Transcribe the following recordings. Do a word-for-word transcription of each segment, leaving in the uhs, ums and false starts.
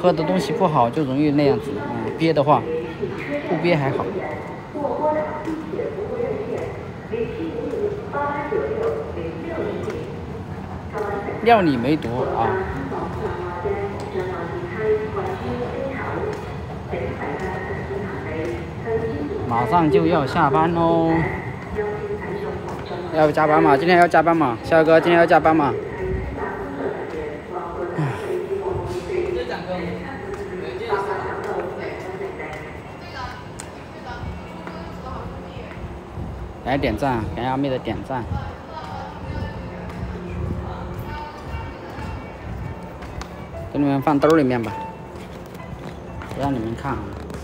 喝的东西不好就容易那样子，嗯，憋的话，不憋还好。料理没毒啊。马上就要下班喽，要加班吗？今天要加班吗？肖哥，今天要加班吗？来点赞，给阿妹的点赞。给你们放兜里面吧，不让你们看啊。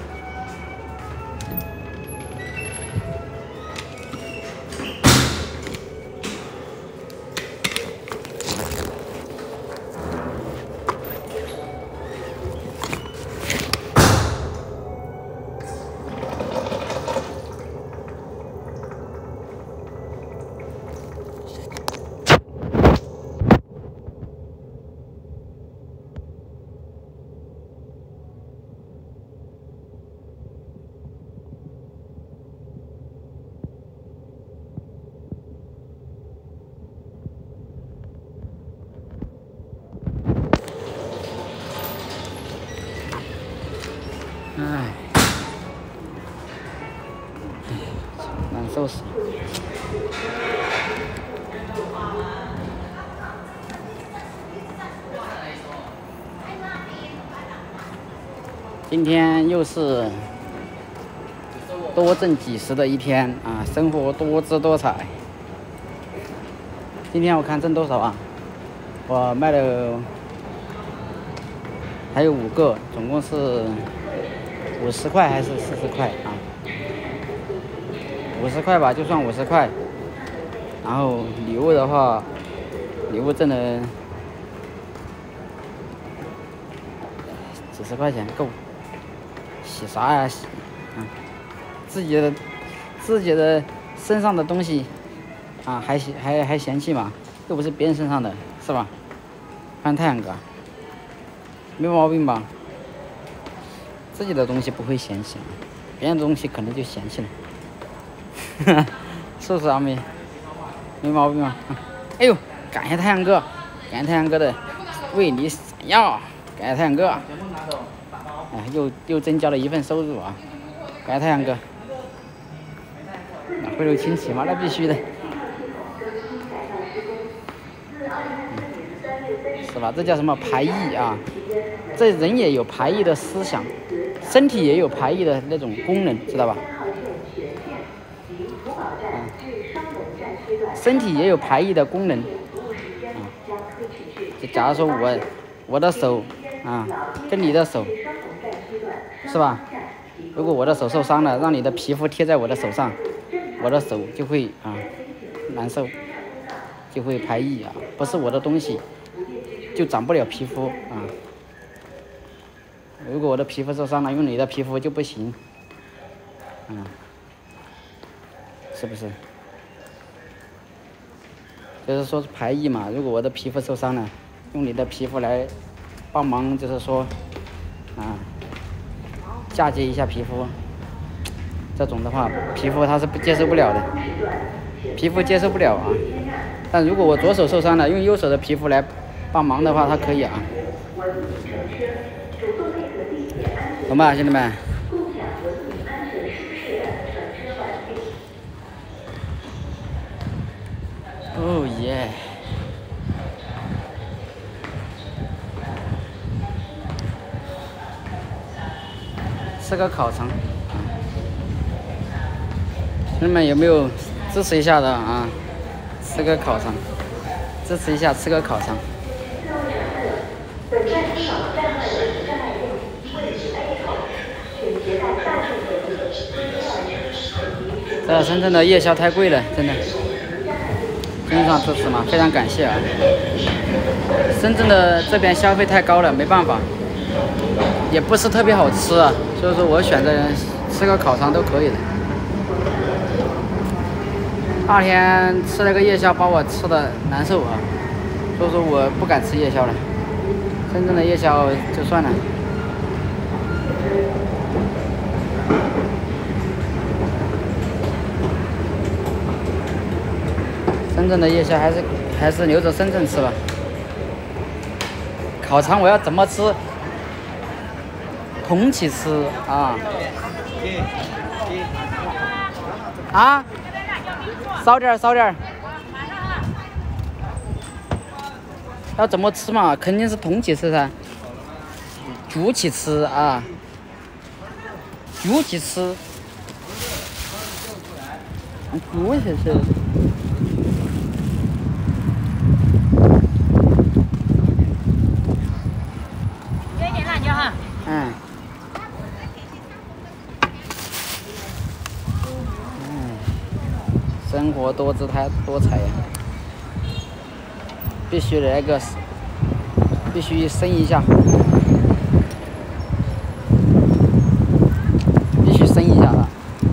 唉，难受死。今天又是多挣几十的一天啊，生活多姿多彩。今天我看挣多少啊？我卖了还有五个，总共是五十块还是四十块啊？五十块吧，就算五十块。然后礼物的话，礼物挣了几十块钱够。洗啥呀洗？啊，自己的自己的身上的东西啊，还还还嫌弃嘛？又不是别人身上的，是吧？翻太阳哥，没毛病吧？自己的东西不会嫌弃，别人的东西可能就嫌弃了。是不是阿妹？没毛病吧？哎呦，感谢太阳哥，感谢太阳哥的为你闪耀，感谢太阳哥。哎，又又增加了一份收入啊！感谢太阳哥，那回头亲戚嘛，那必须的，嗯，是吧？这叫什么排异啊？这人也有排异的思想，身体也有排异的那种功能，知道吧？嗯，身体也有排异的功能。啊，就假如说我我的手啊，跟你的手。是吧？如果我的手受伤了，让你的皮肤贴在我的手上，我的手就会啊难受，就会排异啊。不是我的东西，就长不了皮肤啊。如果我的皮肤受伤了，用你的皮肤就不行，嗯，是不是？就是说排异嘛。如果我的皮肤受伤了，用你的皮肤来帮忙，就是说啊。嫁接一下皮肤，这种的话，皮肤它是不接受不了的，皮肤接受不了啊。但如果我左手受伤了，用右手的皮肤来帮忙的话，它可以啊。懂吧，兄弟们？哦耶！吃个烤肠，兄弟们有没有支持一下的啊？吃个烤肠，支持一下，吃个烤肠。这深圳的夜宵太贵了，真的。跟上支持嘛，非常感谢啊！深圳的这边消费太高了，没办法。也不是特别好吃啊，所以说我选择吃个烤肠都可以的。那天吃了个夜宵，把我吃的难受啊，所以说我不敢吃夜宵了。深圳的夜宵就算了。 深圳的夜宵还是还是留着深圳吃吧。烤肠我要怎么吃？同起吃啊！啊！少点儿，少点儿。要怎么吃嘛？肯定是同起吃噻。煮起吃啊！煮起吃。煮起吃。 要一点辣椒哈。 嗯。嗯。生活多姿态多彩呀！必须来个，必须升一下，必须升一下啊！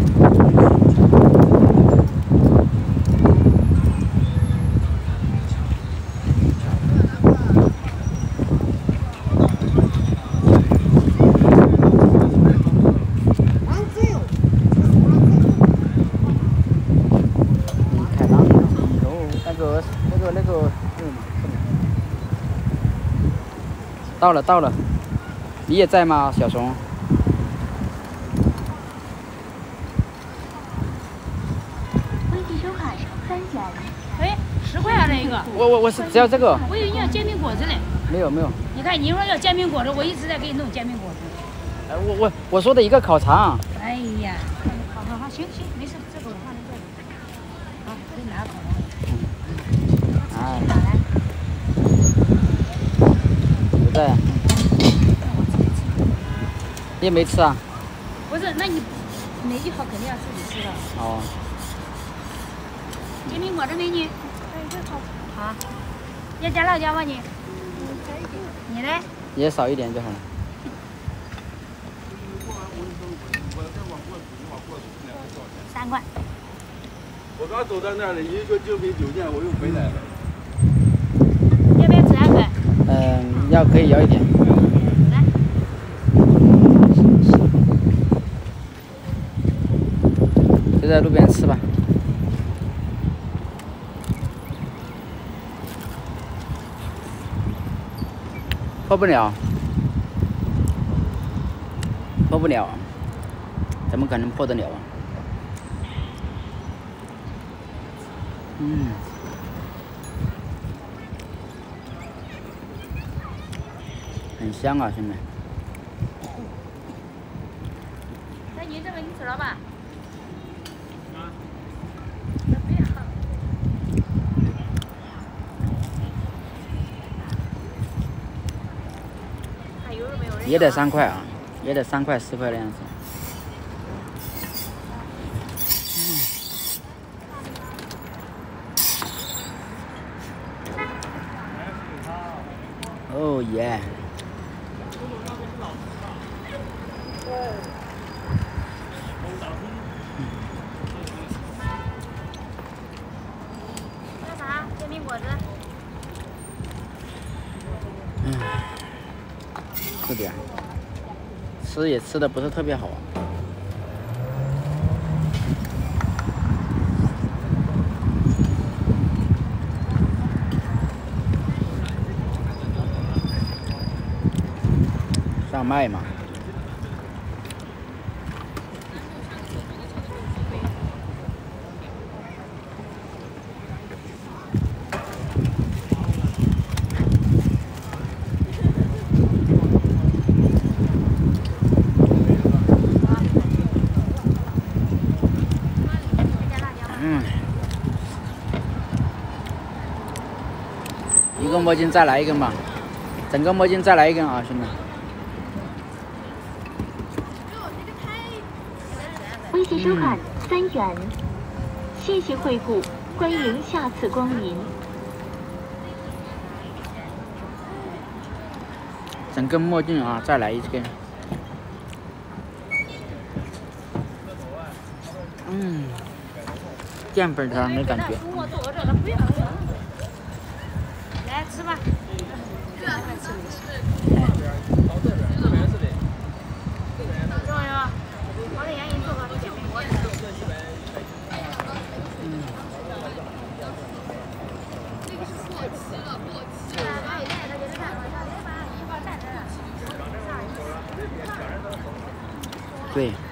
到了到了，你也在吗，小熊？ 微信收卡三元。 哎，十块啊，这一个。 我我我是只要这个。 我以为你要煎饼果子嘞。 没有没有。 你看，你说要煎饼果子，我一直在给你弄煎饼果子。 哎，我我我说的一个烤肠。 哎呀，好好好，行行，没事，这个我放在这里。好，给你拿个烤肠。 哎。 哪来？ 不在。你也没吃啊？ 不是，那你哪句好肯定要自己吃的。 哦。 煎饼果子美女。好。要加辣椒吗你？你呢？ 也少一点就好了。 三块。 我刚走到那儿了，一个精品酒店，我又回来了。 要不要吃两份？ 嗯，要可以要一点。 来。 就在路边吃吧。破不了，破不了，怎么可能破得了啊？嗯，很香啊，兄弟。 那你这个你吃了吧？ 也得三块啊，也得三块四块的样子。哦耶！ 那啥，煎饼果子。 嗯。吃点，吃也吃的不是特别好。上麦嘛。嗯，一个墨镜再来一根吧，整个墨镜再来一根啊，兄弟。 微信收款三元，谢谢惠顾，欢迎下次光临。 整根墨镜啊，再来一根。嗯。淀粉汤的感觉。 来吃吧。 对。